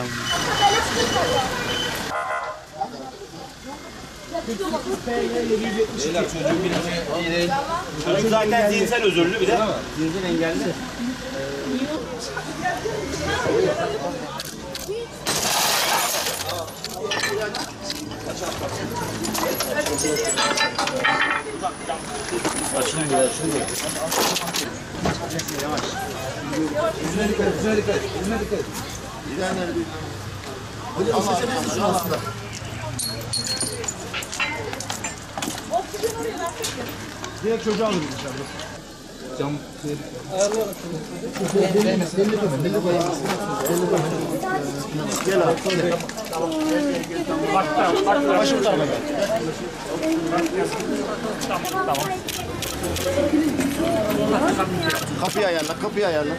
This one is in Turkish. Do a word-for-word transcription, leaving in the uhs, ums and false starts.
Beyler çocuğun birinci iyi değil. Çocuk zaten zihinsel özürlü bir de. Zihinsel engelli. Açın bir açın bir. Yavaş. Yüzüne dikkat, yüzüne dikkat, yüzüne dikkat. Bir tane bir. Hocam seçebilirsin şunu aslında. Diğer çocuğu alırız inşallah. Cam ayarlayalım şunu. Değmesin. Belli koyun, belli koyun. Gel abi. Başı bu tarafa gel. Tamam. Kapıyı ayarla, kapıyı ayarla.